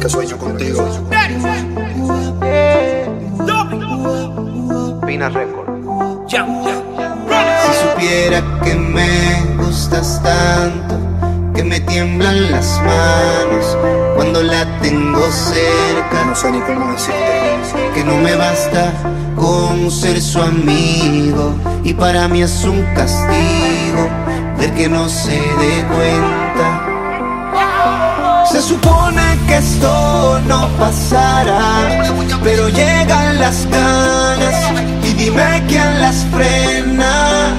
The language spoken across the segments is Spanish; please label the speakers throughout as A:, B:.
A: que sueño contigo.
B: Pina Record.
C: Si supiera que me gustas tanto, que me tiemblan las manos cuando la tengo cerca.
A: No sé ni cómo decirte.
C: Que no me basta con ser su amigo, y para mí es un castigo ver que no se dé cuenta. Se supone que esto no pasará, pero llegan las ganas y dime quién las frena.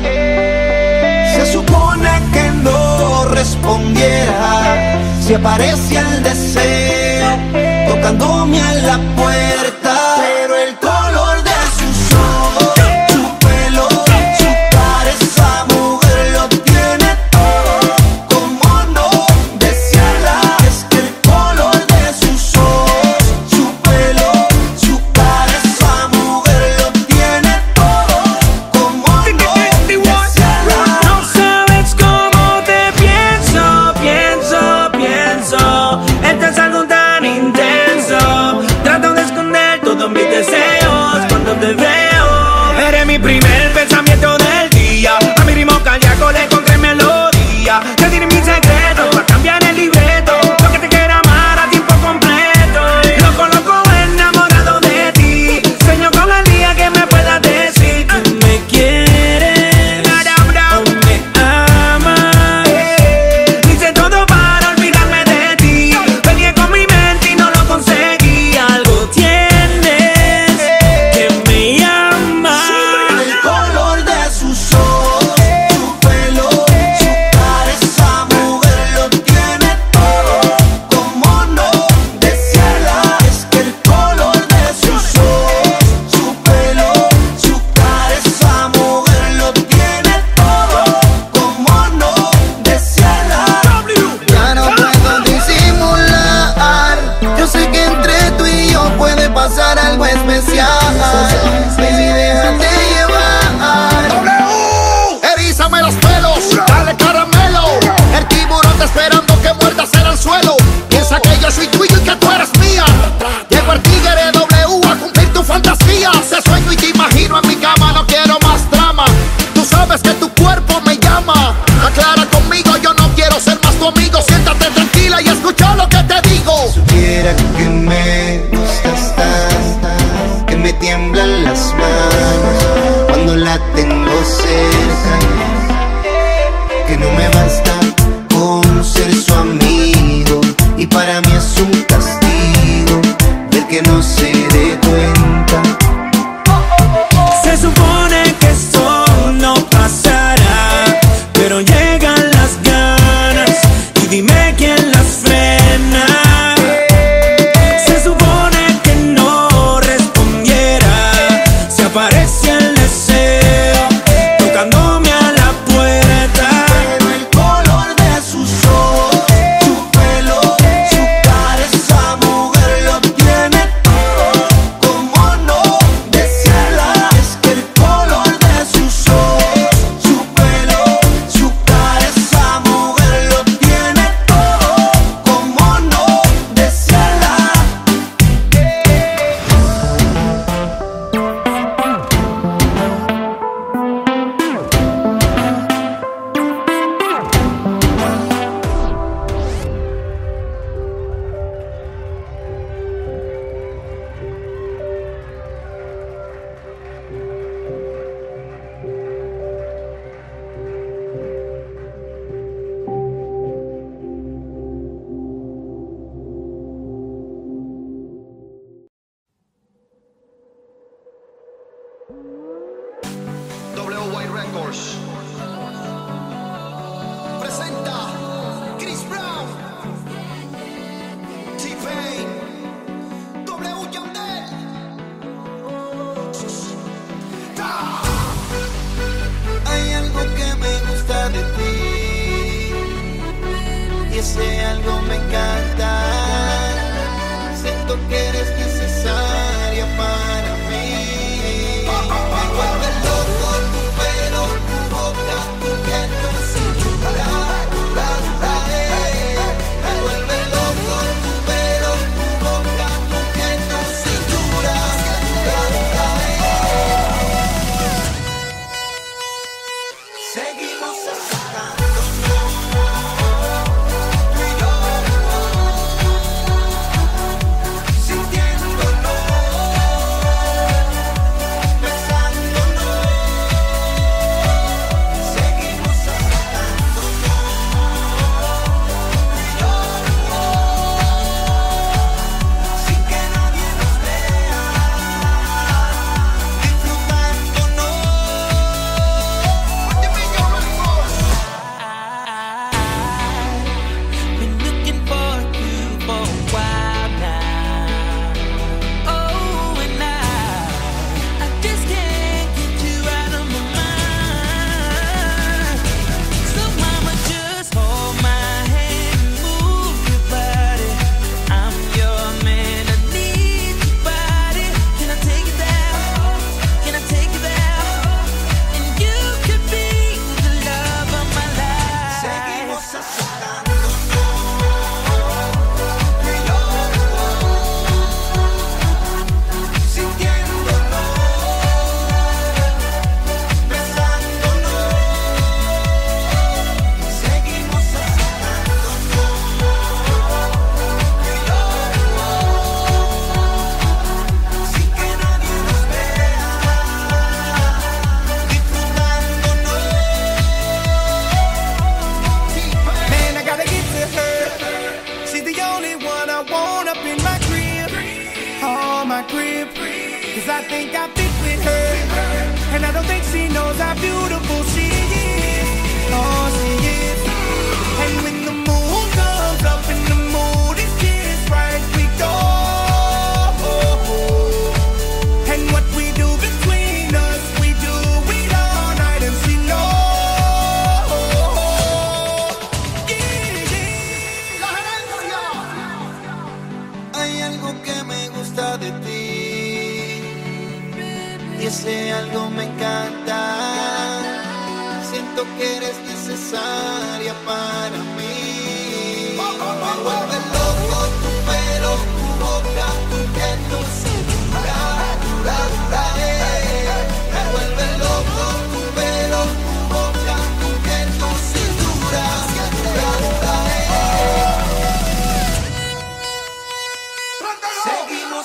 C: Se supone que no respondiera si aparece el deseo tocándome a la puerta, pero el color de sus ojos, su pelo, su cara, esa mujer lo tiene todo. Como no desearla, es que el color de sus ojos, su pelo, su cara, esa mujer lo tiene todo. Como no desearla.
D: No sabes cómo te pienso, pienso, pienso. Este es algo tan intenso. Trato de esconder todos mis deseos cuando te veo. Eres mi primer pensamiento del día. A mi ritmo cardíaco le encontré melodía. Te diré mis secretos para cambiar el libreto. Lo que te quiera amar a tiempo completo. Loco, loco, enamorado de ti. Sueño con el día que me puedas decir tú me quieres o me amas. Hice todo para olvidarme de ti. Peleé con mi mente y no lo conseguí. Algo tienes que me llama.
C: El color de sus ojos, su pelo, su cara, esa mujer lo tiene todo. Como no desearla, es que el color de sus ojos, su pelo, su cara, esa mujer lo tiene todo. Como no desearla. Ya no puedo disimular. Yo sé que entre tú y yo puede pasar algo especial. Baby, déjate llevar.
E: Erízame los pelos, dale caramelo. El tiburón está esperando que muerdas en el suelo. Piensa que yo soy tuyo y que tú eres mía. Llego al tigre W a cumplir tu fantasía. Te sueño y te imagino en mi cama, no quiero más drama. Tú sabes que tu cuerpo me llama. Aclara conmigo, yo no quiero ser más tu amigo. Siéntate tranquila y escucha lo que te digo.
C: Supiera que me gustas tanto, que me tiemblan las manos cuando la tengo cerca. Que no me basta con ser su amigo, y para mí es un castigo ver que no se dé cuenta.
D: Se supone que esto no pasará, pero llegan las ganas y dime quién las frena. Se supone que no respondiera si aparece el deseo tocándome a la puerta.
C: Pero el color de sus ojos, su pelo, su cara, esa mujer lo tiene todo. Como no desearla, es que el color de sus ojos, su pelo, su cara, esa mujer lo tiene todo. Como no desearla.
A: WY Records.
E: Presenta Chris Brown, T-Pain, W Yandel.
C: Hay algo que me gusta de ti, y ese algo me encanta. Siento que eres necesaria para mí. Me vuelve loco tu pelo, tu boca, tu gesto, sin chular. Me vuelve loco tu pelo, tu
D: I think with her, and I don't think she knows how beautiful she is. Oh, she is. And when the moon comes up and the mood is just right, we go. And what we do between us, we do it all night, and she knows.
C: La gerencia. Hay algo que me gusta de ti y ese algo me encanta. Siento que eres necesaria para mí. Me vuelve loco tu pelo, tu boca, tu piel, tu cintura. Me vuelve loco tu pelo, tu boca, tu piel, tu cintura. Seguimos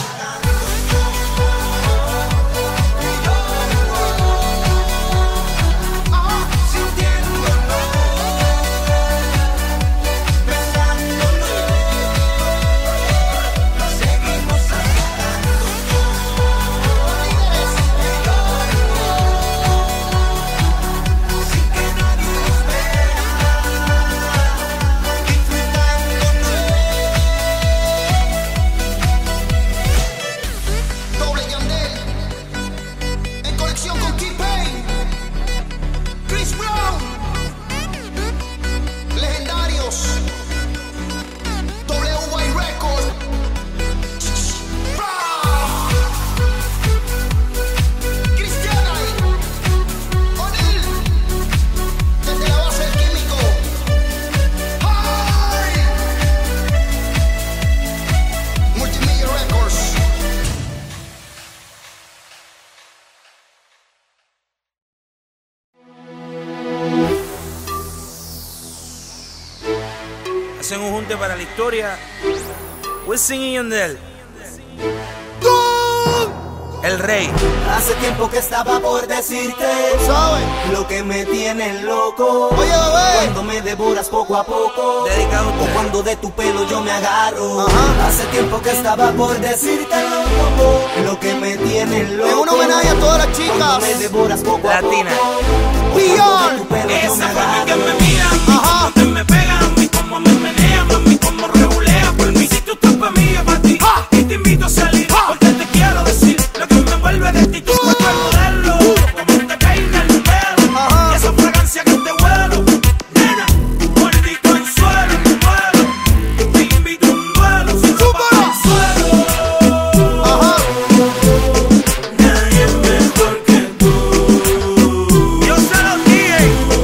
D: hacen un junte para la historia. Wisin y Yandel. El rey.
C: Hace tiempo que estaba por decirte, ¿sabes? Lo que me tiene loco. Oye, bebé. Cuando me devoras poco a poco.
D: Dedicado a
C: o
D: usted.
C: cuando de tu pelo yo me agarro. Ajá. Hace tiempo que estaba por decirte loco. Lo que me tiene loco. Es un homenaje a todas las chicas. Cuando me devoras poco
D: Latina.
C: a poco. Cuando de tu pelo yo me
D: Esa forma
C: agarro.
D: que me mira,
C: Ajá.
D: que me pega, mami, como me menea, mami, como regulea por mí. Si tú estás pa' mí, es pa' ti. Y te invito a salir, porque te quiero decir lo que me envuelve de ti. Tu cuerpo es modelo, como te peina el pelo. Y esa fragancia que te huelo, nena, mordito en suelo, en vuelo. Te invito a un duelo, sin ropa en el suelo. Nadie mejor que tú. Yo se los dije.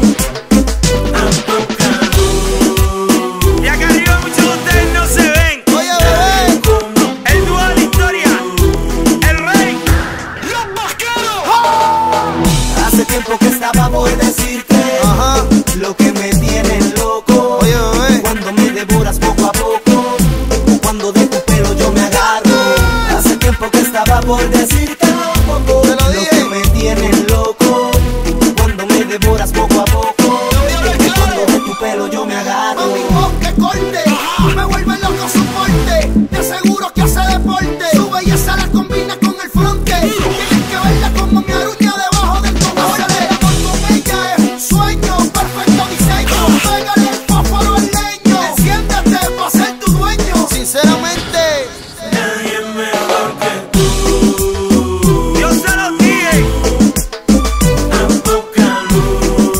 D: Ya que arriba muchos de ustedes no se ven.
C: Oye, bebé.
D: El dúo de la historia, el rey. Los vaqueros.
C: Hace tiempo que estaba por decirte lo que me tiene loco. Oye, bebé. Cuando me devoras poco a poco, o cuando de tu pelo yo me agarro. Hace tiempo que estaba por decirte loco. Lo que me tiene loco. Cuando me devoras poco a poco, o cuando de tu pelo yo me agarro. Mami, que corte, me vuelve loco su porte. Te aseguro que hace deporte. Su belleza la combina con el fronte. Tienes que verla como mi aruña debajo del cogote. El amor con ella es un sueño, perfecto diseño. Pégale el fósforo al leño. Enciéndete pa' ser tu dueño. Sinceramente,
D: Nadie mejor que tú. Yo se los dije. A poca luz.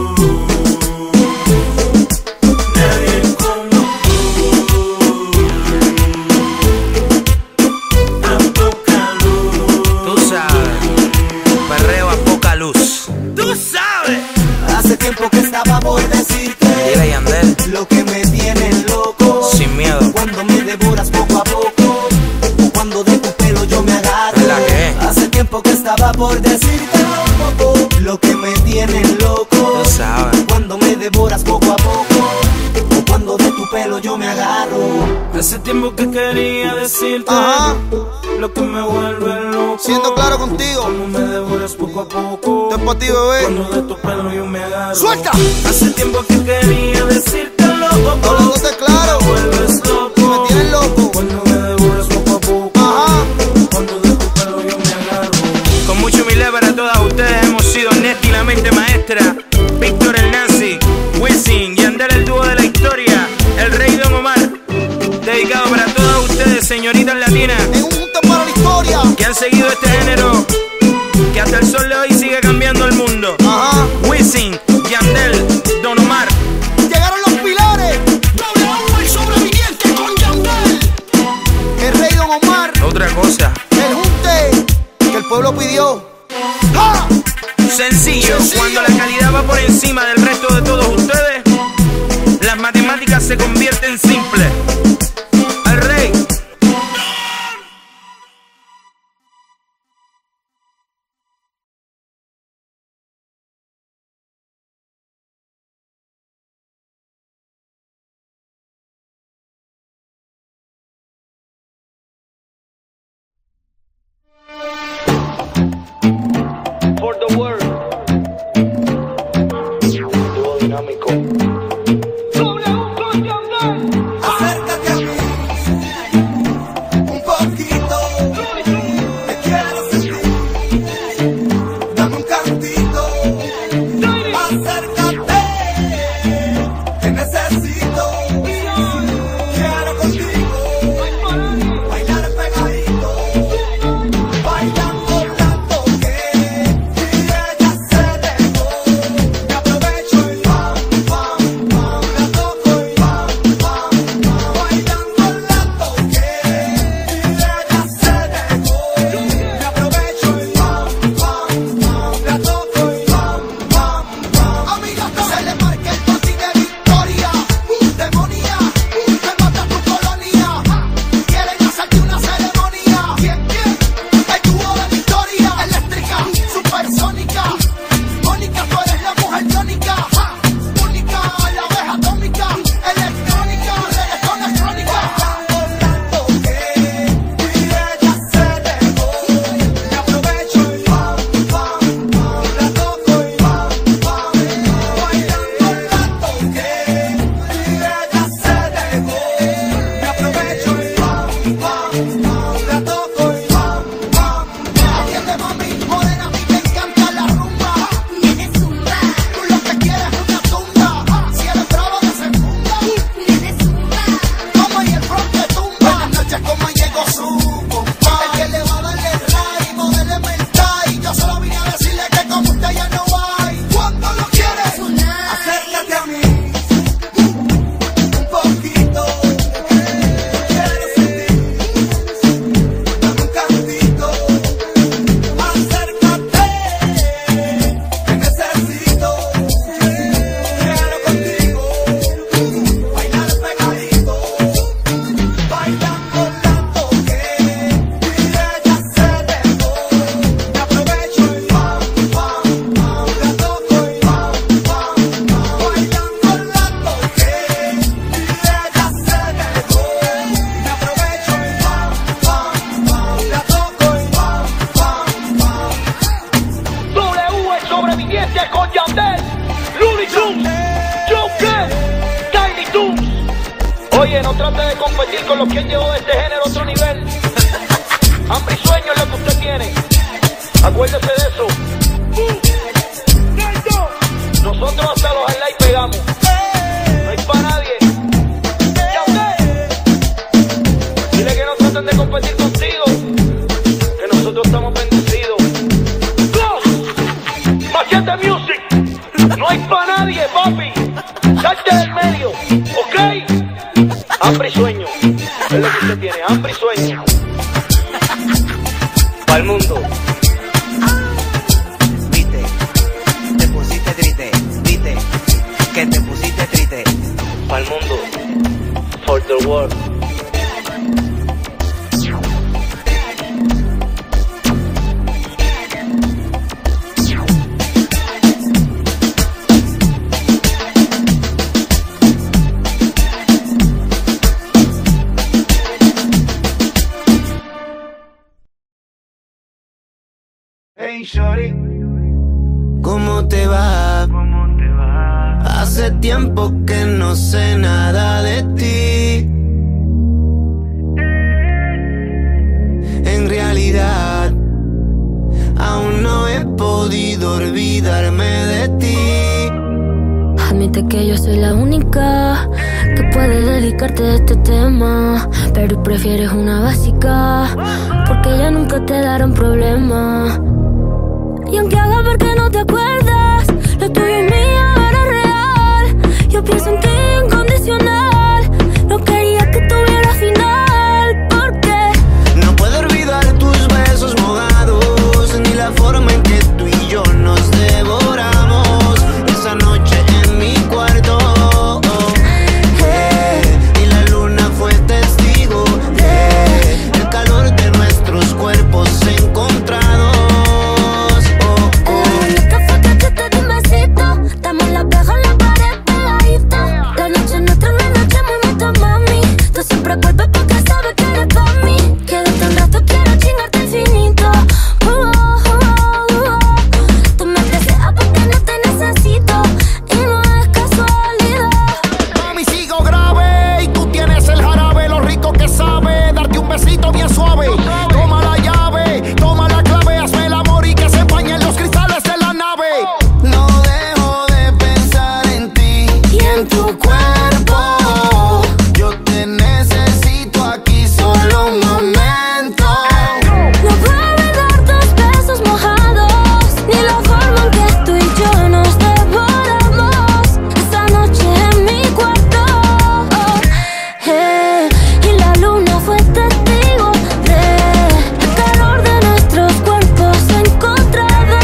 D: Nadie como tú. A poca luz. Tú sabes. Perreo a poca luz. Tú sabes.
C: hace tiempo que estaba por decirte
D: Dile, Yandel.
C: lo que me tiene loco.
D: Sin miedo.
C: Cuando me devoras poco a poco, o cuando de tu pelo yo me agarro.
D: ¿La qué?
C: Hace tiempo que estaba por decirte lo que me tiene loco.
D: Tú sabes.
C: Cuando me devoras poco a poco, o cuando de tu pelo yo me agarro.
D: Hace tiempo que quería decirte lo que me vuelve loco.
C: Siendo claro contigo,
D: Como me devoras poco a poco.
C: esto es pa' ti, bebé.
D: Cuando de tu pelo yo me agarro.
C: ¡Suelta!
D: Hace tiempo que quería decirte loco.
C: Hablándote claro,
D: Me vuelves loco.
C: y me tienes loco.
D: Cuando me devoras poco a poco.
C: Ajá.
D: Cuando de tu pelo yo me Wisin, Yandel, el dúo de la historia, el rey Don Omar. Dedicado para todas ustedes, señoritas latinas,
E: En un punto para la historia.
D: que han seguido este género, que hasta el sol de hoy sigue cambiando el mundo.
E: Ajá.
D: Wisin, Yandel, Don Omar.
E: Llegaron los pilares. W, el sobreviviente con Yandel. El rey Don Omar.
D: Otra cosa,
E: El junte que el pueblo pidió. ¡Ja!
D: sencillo, cuando la calidad va por encima del resto de todos ustedes, las matemáticas se convierten simples. Al rey. For the world. Dúo dinámico.
E: Acércate a mí un poquito. Te quiero sentir. Dame un cantito. Acércate. Te necesito. Quiero contigo bailar pegadito. Bailando la toqué y ella se dejó. Me aprovecho y pam, pam, pam. La toco y pam, pam, pam. Bailando la toqué y ella se dejó. Me aprovecho y pam, pam, pam. La toco y pam, pam, pam. Amiga, se le marca el bote de victoria. Demonía, te mata tu colonia. Quieren hacerte una ceremonia. ¿Quién? El dúo de victoria. Eléctrica, supersónica. Mónica, tú eres la mujer tónica. Única, la abeja atómica. Electrónica, reggaetón electrónica. La toqué y ella se dejó. Me aprovecho y pam, pam, pam. La toco y pam, pam, pam. Bailando la toqué y ella se dejó. Me aprovecho y pam, pam, pam. La toco y pam, pam, pam. Atiende, mami, morena, a mí me encanta la rumba.
B: Tienes zumba,
E: Tú lo que quieres es una tunda. Si eres bravo, desenfunda.
B: tienes zumba,
E: Como y el front te tumba. Buenas noches, como llegó su compa. El que le va a darle ray, modéleme el tie. Yo solo vine a decirle que como usted ya no hay. ¿Cuándo lo quieres?
B: sonar.
E: Acércate a mí un poquito. Quiero sentir. Dame un cantito. Acércate. Te necesito. Quiero contigo bailar pegadito. Bailando la toqué y ella se dejó. Me aprovecho y pam, pam, pam. La toco y pam, pam, pam. Bailando la toqué y ella se dejó. Me aprovecho y pam, pam, pam. La toco y pam, pam, pam.
F: W, el sobreviviente con Yandel, Looney Tunes, Joker, Tiny Toons. Oye, no trate de competir con los que han llevado este género a otro nivel. Hambre y sueño es lo que usted tiene. Acuérdese de eso. Nosotros hasta los highlights pegamos. No hay para nadie. Yandel, dile que no traten de competir contigo, que nosotros estamos bendecidos. Machete Music, no hay pa' nadie, papi. Salte del medio, ¿ok? Hambre y sueño, es lo que usted tiene, hambre y sueño. Pa'l mundo.
C: Viste, te pusiste triste, viste, que te pusiste triste.
D: Pa'l mundo. For the world.
C: Hey, shorty, ¿cómo te va? Hace tiempo que no sé nada de ti. En realidad, aún no he podido olvidarme de ti.
B: Hold me
G: decirte que yo soy la única que puede dedicarte a este tema, pero prefieres una básica, porque ella nunca te dará un problema. Y aunque haga ver que no te acuerdas, lo tuyo y mío era real. Yo pienso en ti incondicional, no quería que tuviera final, porque
C: no puedo olvidar tus besos mojados, ni la forma en que tú y yo nos devoramos esa noche en mi cuarto. Y la luna fue testigo del calor de nuestros cuerpos encontrados.
G: La fue que yo te di un besito, damos la peja en la pared pegadita. La noche nuestra, una noche muy bonita, mami. Tú siempre vuelves porque sabes que eres pa' mí. Quédate un rato, quiero chingarte infinito. Tú me deseas porque no te necesito y no es casualidad.
E: Mami, sigo grave y tú tienes el jarabe, lo rico que sabe darte un besito bien suave. Toma la llave, toma la clave, hazme el amor y que se empañen los cristales de la nave.
C: No dejo de pensar en ti
G: Y en tu cuerpo,
C: yo te necesito aquí solo un momento.
G: no puedo olvidar tus besos mojados, ni la forma en que tú y yo nos devoramos esa noche en mi cuarto. Y la luna fue testigo del calor de nuestros cuerpos encontrados.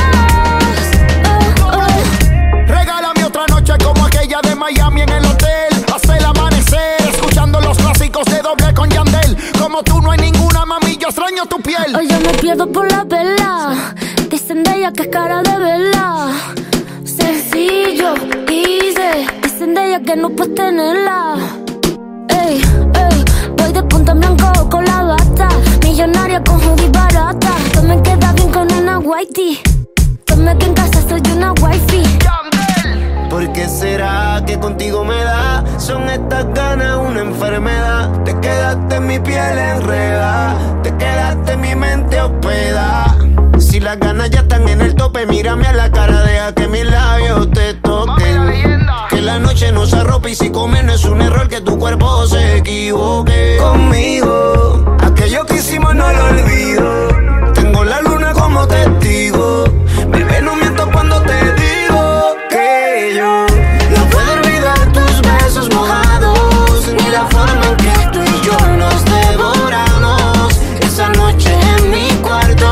E: Regálame otra noche como aquella de Miami en el hotel. Hasta el amanecer, escuchando los clásicos de Doble con Yandel. Como tú no hay ninguna, mami, yo extraño tu piel.
G: Hoy yo me pierdo por la vela, dicen de ella que es cara de vela. Sencillo, easy, dicen de ella que no puedes tenerla. Ey, ey, voy de punta en blanco con la bata, millonaria con hoodie barata. Tú me quedas bien con una whitey, dime que en casa soy una wifey.
C: ¿Por qué será que contigo me da? Son estas ganas una enfermedad. Te quedaste en mi piel enredada, te quedaste en mi mente hospedada. Si las ganas ya están en el tope, mírame a la cara, deja que mis labios te toquen. Que la noche no se arrope y si comer no es un error, que tu cuerpo se equivoque. Conmigo, aquello que hicimos no lo olvido. Tengo la luna como testigo. Bebé, no miento cuando te digo que yo no puedo olvidar tus besos mojados, ni la forma en que tú y yo nos devoramos esa noche en mi cuarto.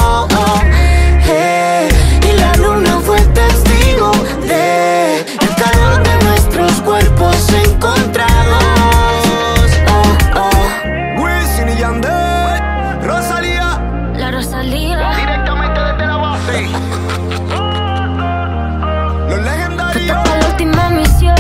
C: Y la luna fue testigo del calor de nuestros cuerpos encontrados.
E: Wisin y Yandel, Rosalía,
G: La Rosalía,
E: directamente desde la base. Los legendarios.
G: para la última misión.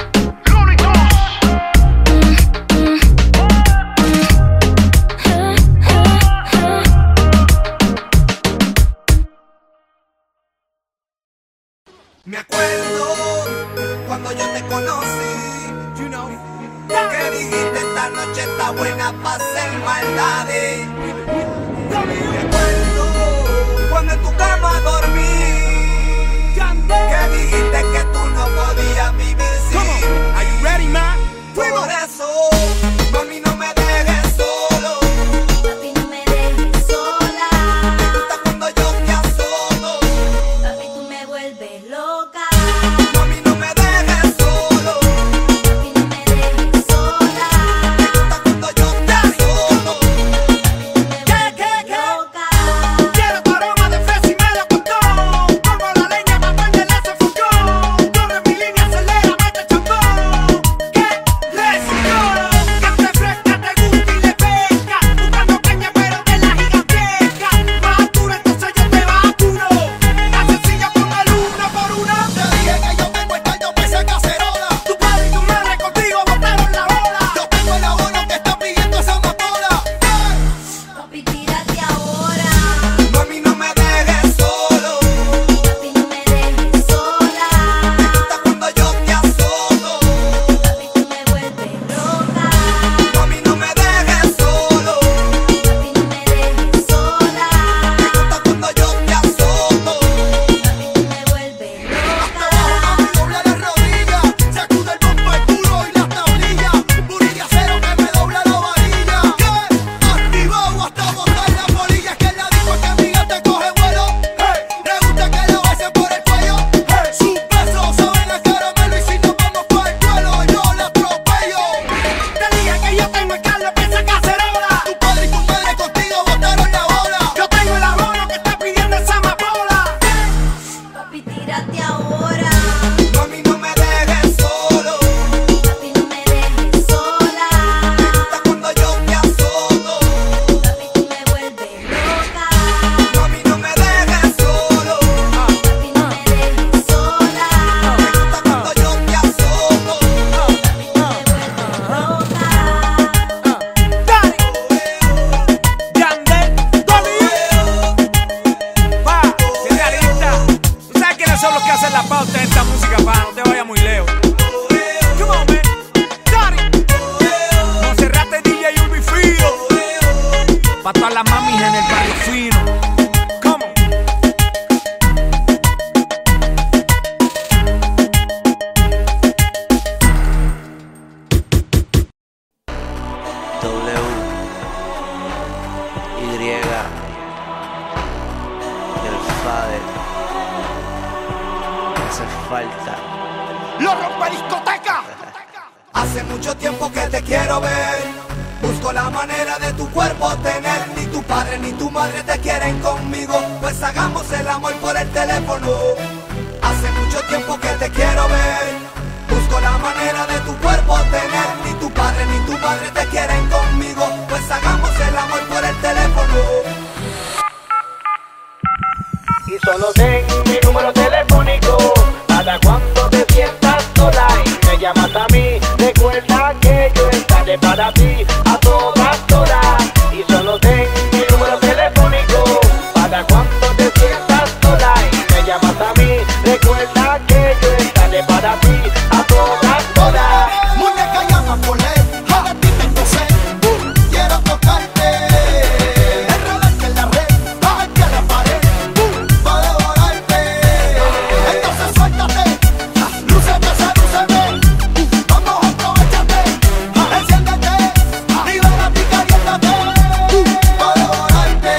H: Me acuerdo cuando yo te conocí, que dijiste esta noche está buena para hacer maldades. Me acuerdo cuando en tu cama dormí, que dijiste que tú no podías vivir sin. Are you ready, man? Por eso, mami, no me dejes solo.
B: Papi, no me dejes sola.
H: Me gusta cuando yo te asomo.
B: Papi, tú me vuelves loca.
H: Mami, no me dejes solo.
B: Papi, no me dejes sola.
H: Me gusta cuando yo te asomo.
B: Papi, tú me vuelves loca.
H: Quiero tu aroma de fresa y melocotón. Pongo la leña para prenderle ese fogón.
D: Falta.
E: ¡Lo rompe discoteca! Hace mucho tiempo que te quiero ver. Busco la manera de tu cuerpo tener. Ni tu padre ni tu madre te quieren conmigo. Pues hagamos el amor por el teléfono. Hace mucho tiempo que te quiero ver. Busco la manera de tu cuerpo tener. Ni tu padre ni tu madre te quieren conmigo. Pues hagamos el amor por el teléfono.
F: Y solo ten mi número telefónico. Para cuando te sientas sola y me llamas a mí, recuerda que yo estaré para ti a todas horas. Y solo ten mi número telefónico. Para cuando te sientas sola y me llamas a mí, recuerda que yo estaré para ti a todas horas.
E: Muñeca llama por ley, a ti tengo sed. Quiero tocarte, enredarte en la red, bajarte a la pared, pa' devorarte. Entonces suéltate, lúceme, sedúceme, vamos, aprovechate, enciéndete, libérate y caliéntate, pa' devorarte.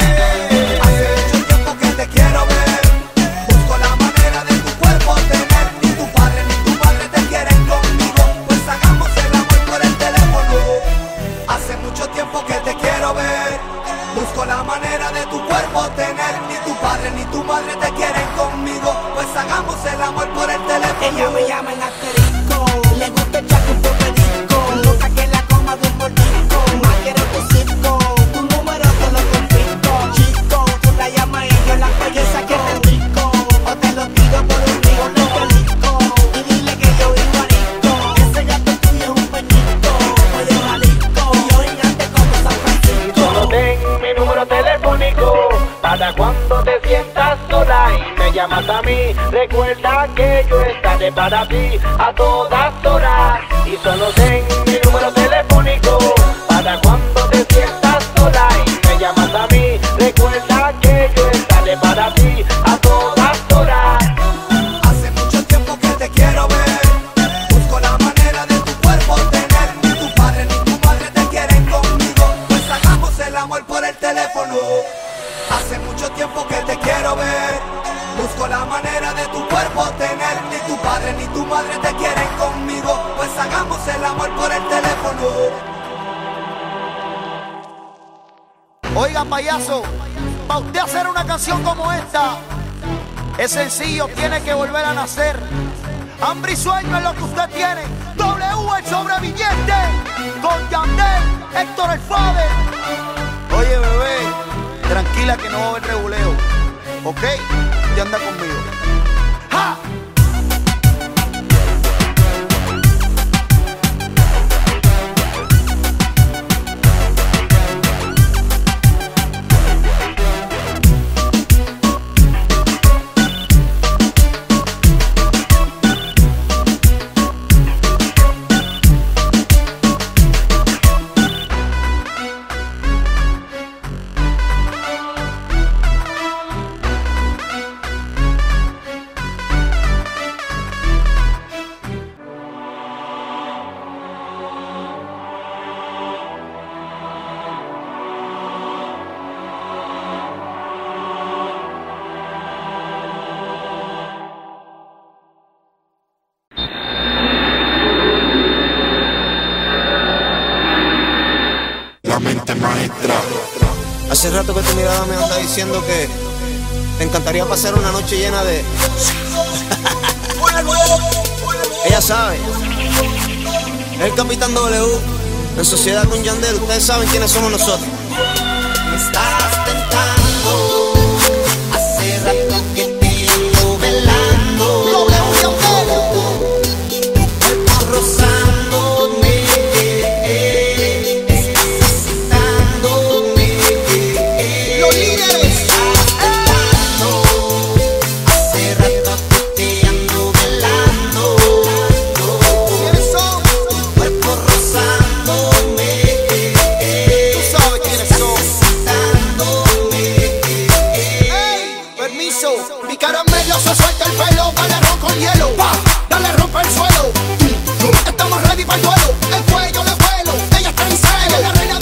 E: Hace mucho tiempo que te quiero ver. Busco la manera de tu cuerpo tener. Ni tu padre ni tu madre te quieren conmigo. Pues hagamos el amor por el teléfono. Hace mucho tiempo que te quiero ver. Busco la manera de tu cuerpo tener. Ni tu padre ni tu madre te quieren conmigo. Pues hagamos el amor por el teléfono.
H: Ella me llama en asterisco, le gusta echarte un popedico, nota que la coma de un mordisco, más quiero tu circo, tu número te lo confisco, chico, tú la llamas y yo la belleza que te rico, o te lo tiro por un río no te disco, y dile que yo vivo arisco, ese gato tuyo es un peñito, oye Jalisco, y yo gigante como San Francisco.
F: Solo ten mi número telefónico. Para cuando te sientas sola y me llamas a mí, recuerda que yo estaré para ti a todas horas. Y solo ten mi número telefónico. Para cuando te sientas sola y me llamas a mí, recuerda que yo estaré para ti a todas horas.
E: Hace mucho tiempo que te quiero ver. Busco la manera de tu cuerpo tener. Ni tu padre ni tu madre te quieren conmigo. Pues hagamos el amor por el teléfono. Hace mucho tiempo que te quiero ver. Busco la manera de tu cuerpo tener. Ni tu padre ni tu madre te quieren conmigo. Pues hagamos el amor por el teléfono. Oiga, payaso, para usted hacer una canción como esta, es sencillo, tiene que volver a nacer. Hambre y sueño es lo que usted tiene. W el sobreviviente, con Yandel, Héctor el Father. Oye, bebé, tranquila que no va a haber reguleo, ¿ok? Ya anda conmigo. ¡Ja! Hace rato que tu mirada me anda diciendo que te encantaría pasar una noche llena de... Ella sabe. El Capitán W, en sociedad con Yandel, ustedes saben quiénes somos nosotros.
C: Me estás tentando, hace rato que te ando velando. Cuerpo rozándome, necesitándome.
E: Los líderes.
C: Hace rato que te ando velando.
E: ¿Quiénes son?
C: Cuerpo rozándome.
E: Tú sabes quiénes son.
C: Necesitándome.
E: Ey, permiso. Mi caramelo se suelta el pelo. Dale ron con hielo. Pa, dale rompe el suelo. Estamos ready para el duelo. El cuello le vuelo. Ella está en celo. La reina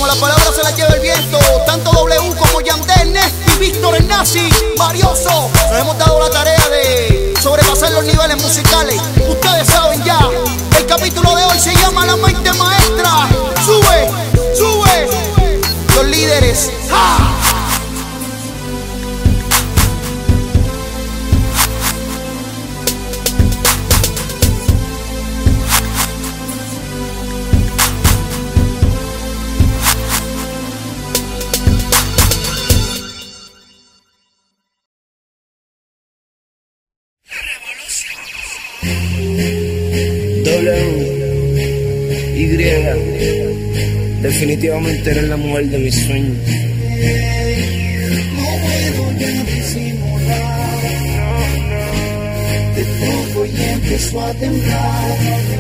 E: la palabra se la lleva el viento. Tanto W como Yandel, Nesty, Víctor, el Nazi, Marioso. Nos hemos dado la tarea de sobrepasar los niveles musicales. Ustedes saben ya. El capítulo de hoy se llama La Mente Maestra. Sube, sube. Los líderes. ¡Ja!
D: Definitivamente eres la mujer de mis sueños.
H: No puedo ya disimular. De poco y empiezo a temblar.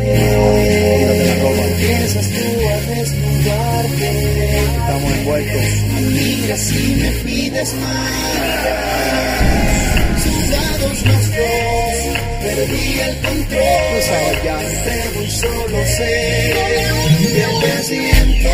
H: Empiezas tú a desnudarte.
D: Estamos envueltos.
H: Miras y me pides más. Sudados los dos, perdí el control. Pero solo sé que te siento.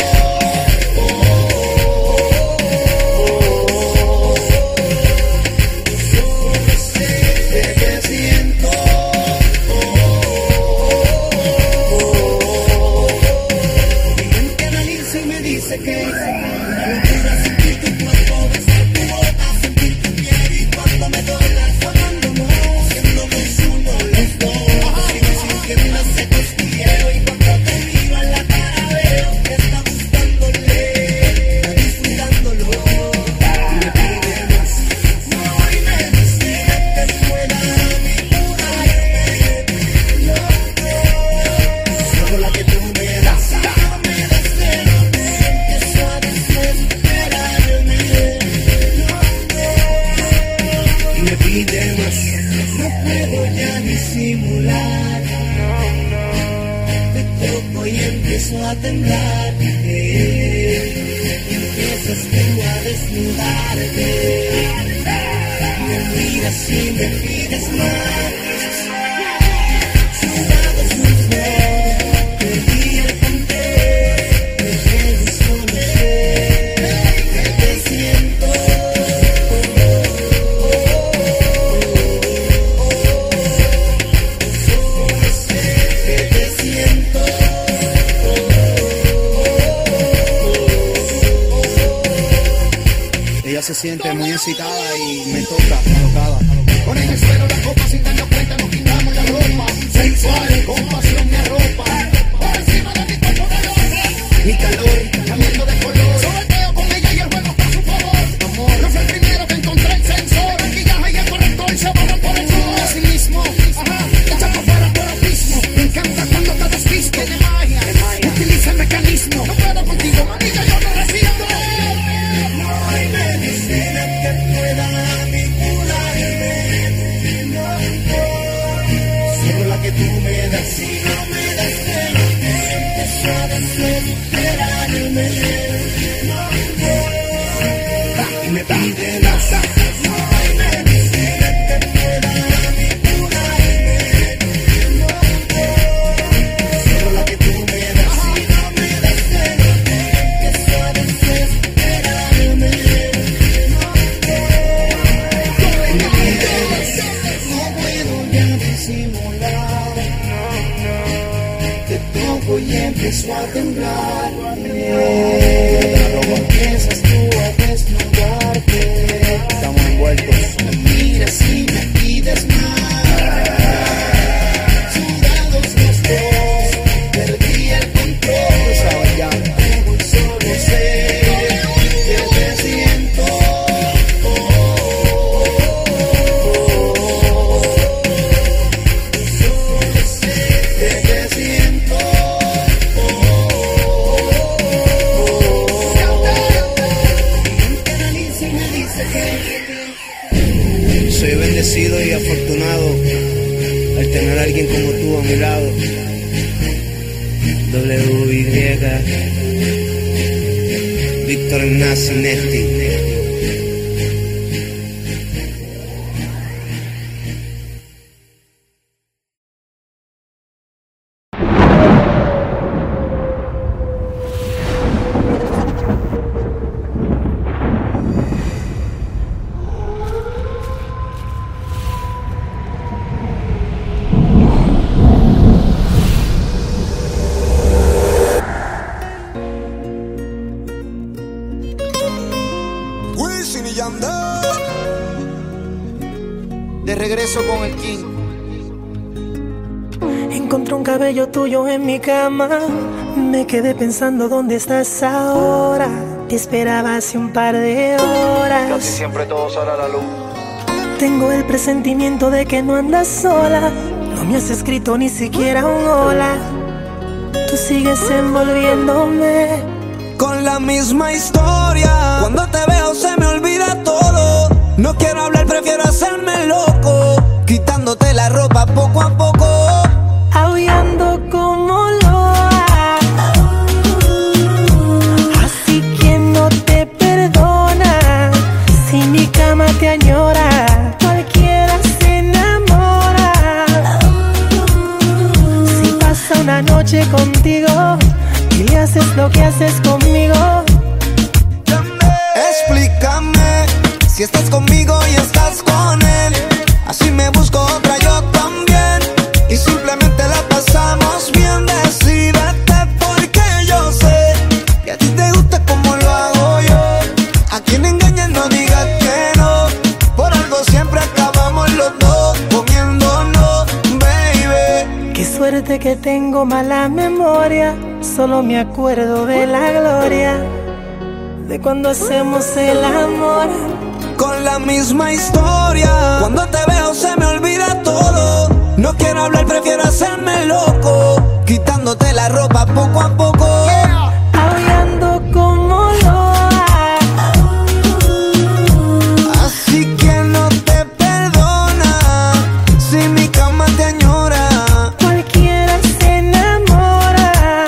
I: a temblar, empiezas tú a desnudarte, me miras y me pides más, sudados los dos, perdí el control, me solo sé que te siento.
C: Ella se siente muy excitada y me toca, alocada.
E: Con el suelo la copa sin darnos cuenta nos quitamos la ropa. Sensual, con pasión me arropa. Por encima de mi cuerpo de loca. Mi calor, cambiando de color. Sorteo con ella y el juego está a su favor. Amor, no fue el primero que encontré el sensor. El guillaje y el corrector se van por el sudor. Así mismo, ajá, echa por fuera por abismo. Me encanta cuando te desvisto de magia. Utiliza el mecanismo. No puedo contigo, mamita, yo no resisto.
I: Que tú me das, si no me das de lo que empiezo a desesperarme, y me pide más, no hay medicina que pueda a mí curarme, solo la que tú me das, si no me das de lo que empiezo a desesperarme, y me pide más, no puedo ya disimular. Y empiezo a temblar, empiezas tú a desnudarte,
C: estamos envueltos,
I: me miras y me pides más, sudados los dos, perdí el control, pero solo sé que te siento. Solo sé que te siento.
C: Soy bendecido y afortunado al tener a alguien como tú a mi lado. W.Y. Víctor Nazi Nesty.
H: Wisin y Yandel.
C: De regreso con el King.
J: Encontré un cabello tuyo en mi cama. Me quedé pensando dónde estás ahora. Te esperaba hace un par de horas.
A: Casi siempre todo sale a la luz.
J: Tengo el presentimiento de que no andas sola. No me has escrito ni siquiera un hola. Tú sigues envolviéndome
D: con la misma historia. Cuando te veo se me olvida todo. No quiero hablar, prefiero hacerme loco, quitándote la ropa poco a poco,
J: aullando como loa. Así que no te perdona. Si mi cama te añora, cualquiera se enamora. Si pasa una noche contigo y le haces lo que haces conmigo,
D: explícame si estás conmigo y estás con él. Así me busco otra yo también, y simplemente la pasamos bien. Decídete porque yo sé que a ti te gusta como lo hago yo. A quien engañas no digas que no. Por algo siempre acabamos los dos comiéndonos, baby.
J: Qué suerte que tengo mala memoria. Solo me acuerdo de la gloria de cuando hacemos el amor.
D: Con la misma historia. Cuando te veo se me olvida todo. No quiero hablar, prefiero hacerme loco, quitándote la ropa poco a poco,
J: aullando como loa.
D: Así que no te perdona. Si mi cama te añora,
J: cualquiera se enamora.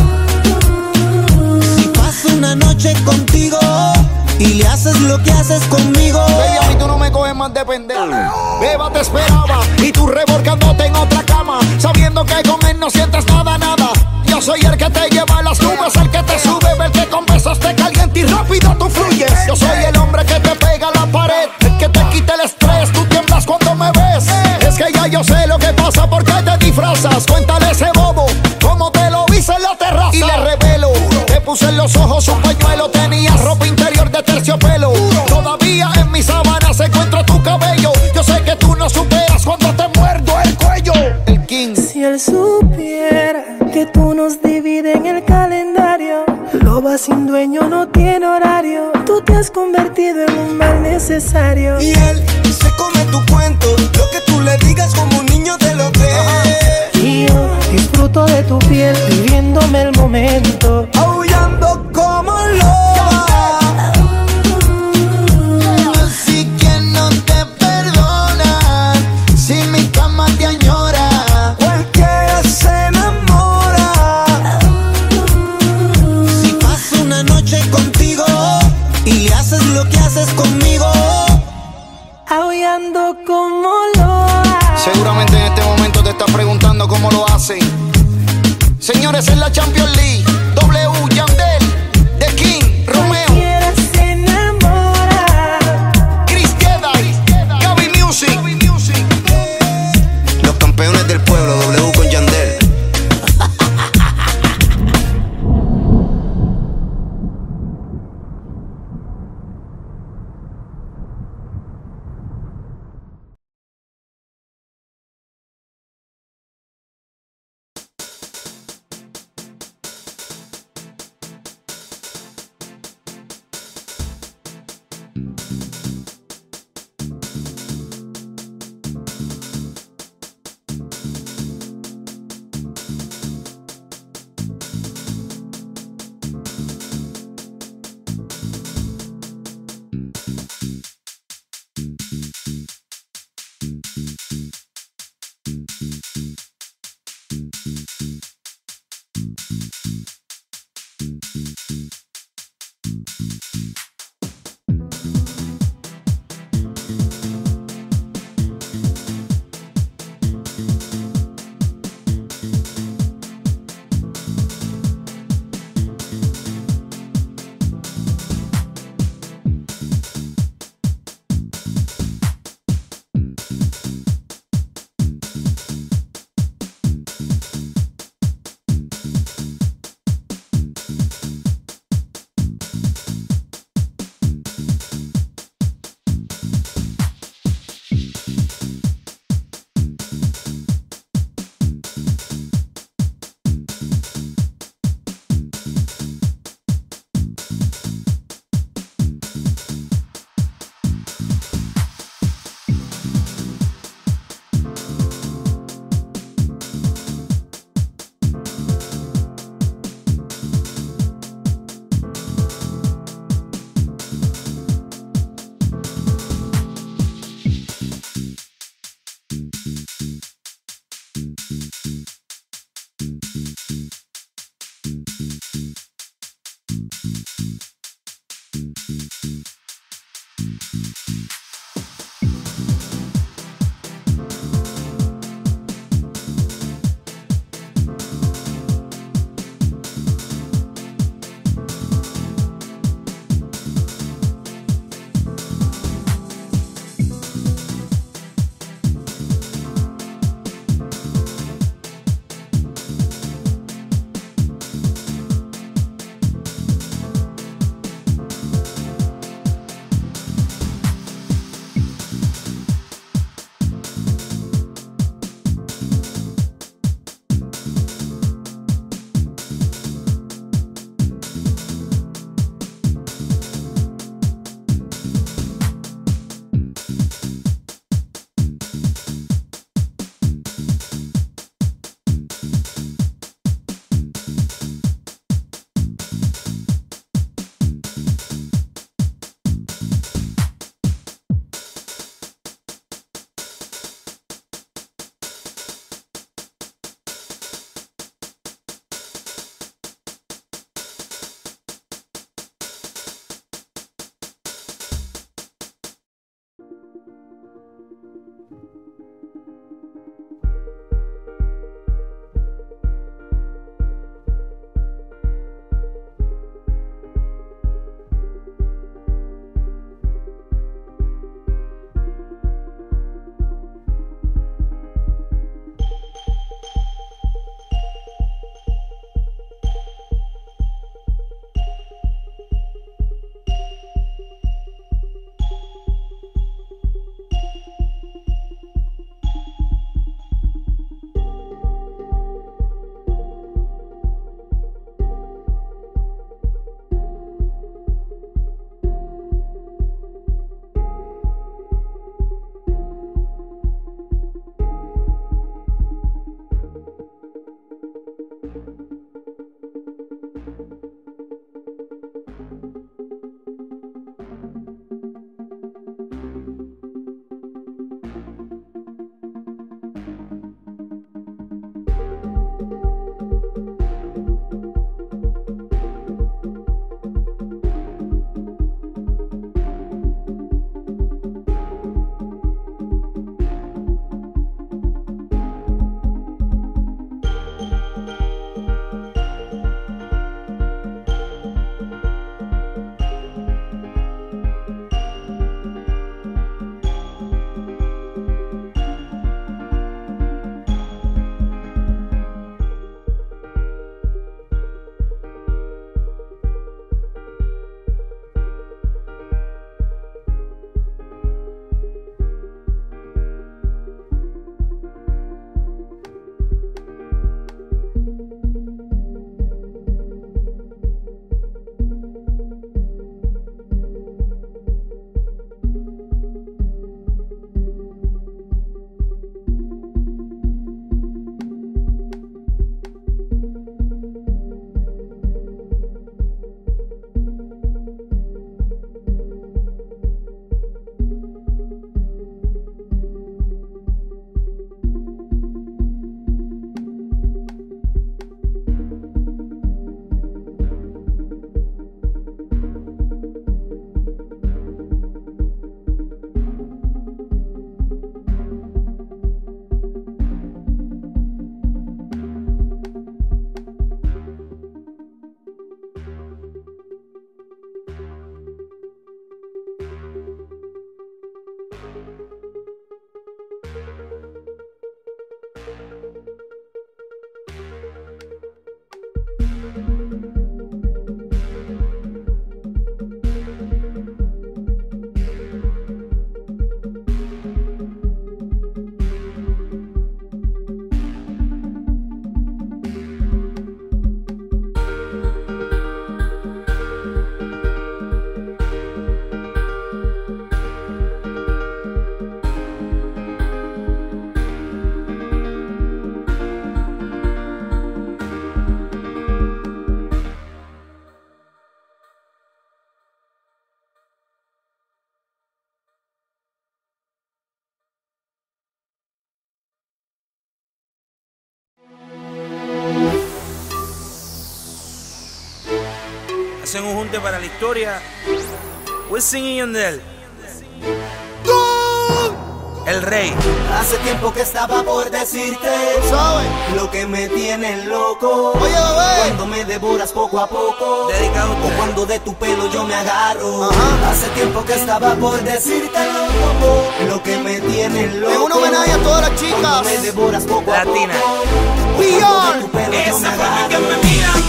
D: Si paso una noche contigo y le haces lo que haces conmigo,
E: baby, a mí tú no me coges más de pendejo. Beba te esperaba y tú revolcándote en otra cama, sabiendo que con él no sientes nada, nada. Yo soy el que te lleva a las nubes, el que te sube, el que con besos te calienta y rápido tú fluyes. Yo soy el hombre que te pega a la pared, el que te quita el estrés, tú tiemblas cuando me ves. Es que ya yo sé lo que pasa, porque te disfrazas. Cuéntale a ese bobo cómo te lo hice en la terraza. Y le revelo, te puse en los ojos un pañuelo, tenías ropa interior de terciopelo. Todavía en mis sábanas encuentro tu cabello. Yo sé que tú no superas cuando te muerdo el cuello.
C: El King.
J: Si él supiera que tú nos divides en el calendario, loba sin dueño no tiene horario. Tú te has convertido en un mal necesario.
D: Y él se come tu cuento, lo que tú le digas como un niño te lo cree.
J: Y yo disfruto de tu piel, viviéndome el momento,
D: aullando como loba. Así que no te perdona. Si mi cama te añora, cualquiera se enamora. Si paso una noche contigo y le haces lo que haces conmigo,
J: aullando como loa.
E: Seguramente en este momento te estás preguntando cómo lo hacen. Señores, en la Champions League, W, Yandel, The King, Romeo,
J: cualquiera se enamora.
E: Chris Jedi, Gaby Music.
C: Los campeones del pueblo, W con Yandel.
D: hacen un junte para la historia. Wisin y Yandel. El rey.
H: Hace tiempo que estaba por decirte lo que me tiene loco.
E: Oye, bebé.
H: Cuando me devoras poco a poco.
D: Dedicado a
H: O
D: usted.
H: cuando de tu pelo yo me agarro.
E: Ajá.
H: Hace tiempo que estaba por decirte lo que me tiene loco.
E: Es un homenaje a todas las
H: Cuando
E: chicas.
H: me devoras poco a
D: Latina.
H: poco. O
E: Beyond.
H: cuando de tu pelo yo me
D: Esa forma en que
H: agarro.
D: me miras